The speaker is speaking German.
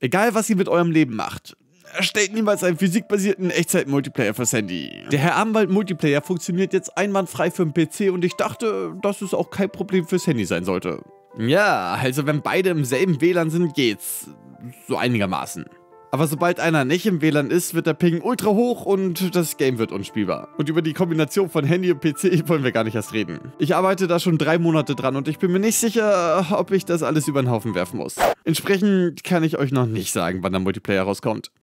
Egal, was ihr mit eurem Leben macht, erstellt niemals einen physikbasierten Echtzeit-Multiplayer fürs Handy. Der Herr Abendwald-Multiplayer funktioniert jetzt einwandfrei für den PC und ich dachte, dass es auch kein Problem fürs Handy sein sollte. Ja, also wenn beide im selben WLAN sind, geht's. So einigermaßen. Aber sobald einer nicht im WLAN ist, wird der Ping ultra hoch und das Game wird unspielbar. Und über die Kombination von Handy und PC wollen wir gar nicht erst reden. Ich arbeite da schon 3 Monate dran und ich bin mir nicht sicher, ob ich das alles über den Haufen werfen muss. Entsprechend kann ich euch noch nicht sagen, wann der Multiplayer rauskommt.